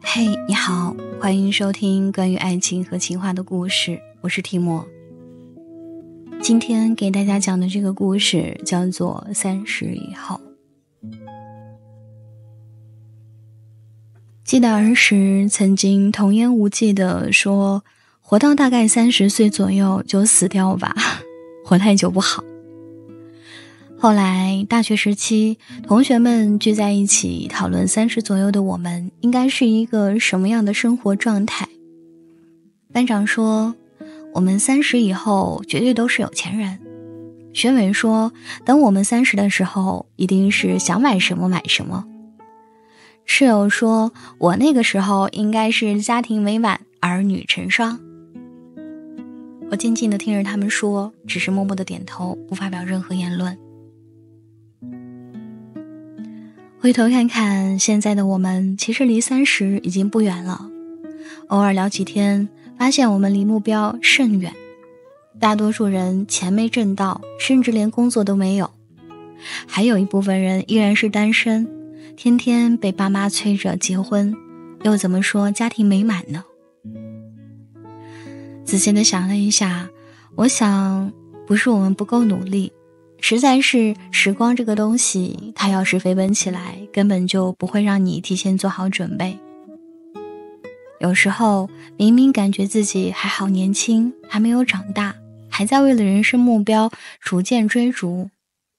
嘿，你好，欢迎收听关于爱情和情话的故事，我是提莫。今天给大家讲的这个故事叫做30以后。记得儿时曾经童言无忌地说，活到大概30岁左右就死掉吧，活太久不好。后来大学时期，同学们聚在一起讨论30左右的我们应该是一个什么样的生活状态。班长说，我们30以后绝对都是有钱人。学委说，等我们30的时候一定是想买什么买什么。室友说，我那个时候应该是家庭美满，儿女成双。我静静地听着他们说，只是默默地点头，不发表任何言论。回头看看现在的我们，其实离30已经不远了。偶尔聊几天，发现我们离目标甚远。大多数人钱没挣到，甚至连工作都没有。还有一部分人依然是单身，天天被爸妈催着结婚，又怎么说家庭美满呢？仔细地想了一下，我想不是我们不够努力，实在是时光这个东西，它要是飞奔起来，根本就不会让你提前做好准备。有时候明明感觉自己还好年轻，还没有长大，还在为了人生目标逐渐追逐，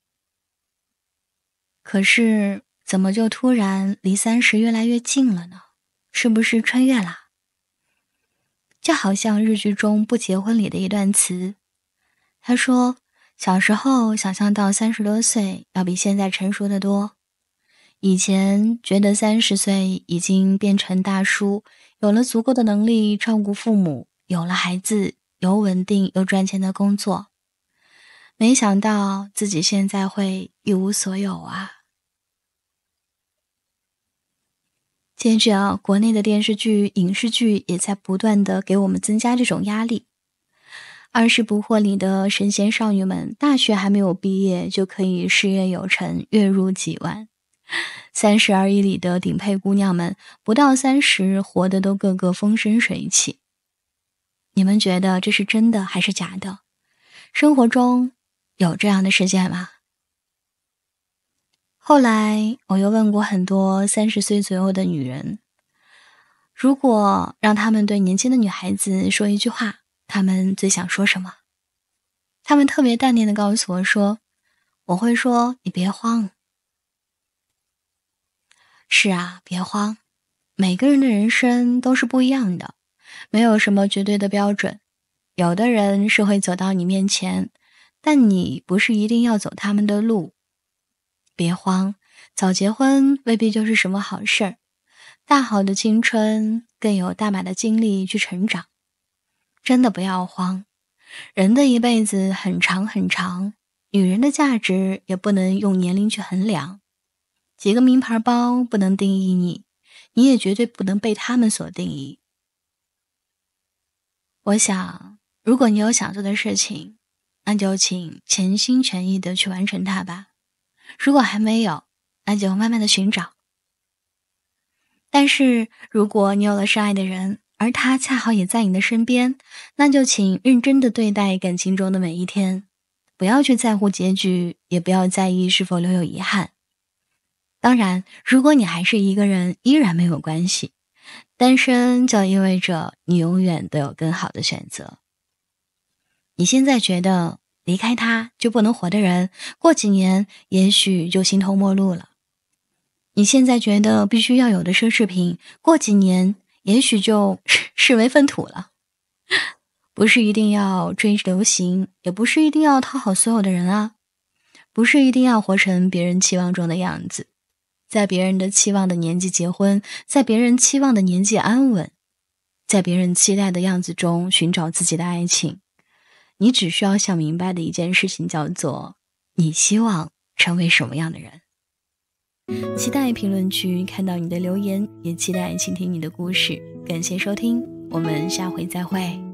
可是怎么就突然离30越来越近了呢？是不是穿越啦？就好像日剧中不结婚里的一段词，他说，小时候想象到30多岁要比现在成熟得多，以前觉得30岁已经变成大叔，有了足够的能力照顾父母，有了孩子，有稳定又赚钱的工作，没想到自己现在会一无所有啊。接着国内的电视剧、影视剧也在不断地给我们增加这种压力。20不惑里的神仙少女们，大学还没有毕业就可以事业有成，月入几万。30而已里的顶配姑娘们，不到30活得都个个风生水起。你们觉得这是真的还是假的？生活中有这样的事件吗？后来我又问过很多30岁左右的女人，如果让她们对年轻的女孩子说一句话，她们最想说什么？她们特别淡定地告诉我说，我会说你别慌。是啊，别慌，每个人的人生都是不一样的，没有什么绝对的标准。有的人是会走到你面前，但你不是一定要走他们的路。别慌，早结婚未必就是什么好事儿，大好的青春更有大把的精力去成长。真的不要慌，人的一辈子很长很长，女人的价值也不能用年龄去衡量。几个名牌包不能定义你，你也绝对不能被他们所定义。我想，如果你有想做的事情，那就请全心全意地去完成它吧。如果还没有，那就慢慢地寻找。但是如果你有了深爱的人，而他恰好也在你的身边，那就请认真地对待感情中的每一天，不要去在乎结局，也不要在意是否留有遗憾。当然，如果你还是一个人，依然没有关系，单身就意味着你永远都有更好的选择。你现在觉得离开他就不能活的人，过几年也许就形同陌路了。你现在觉得必须要有的奢侈品，过几年也许就视为粪土了。不是一定要追流行，也不是一定要讨好所有的人啊，不是一定要活成别人期望中的样子，在别人的期望的年纪结婚，在别人期望的年纪安稳，在别人期待的样子中寻找自己的爱情。你只需要想明白的一件事情叫做，你希望成为什么样的人。期待评论区看到你的留言，也期待倾听你的故事。感谢收听，我们下回再会。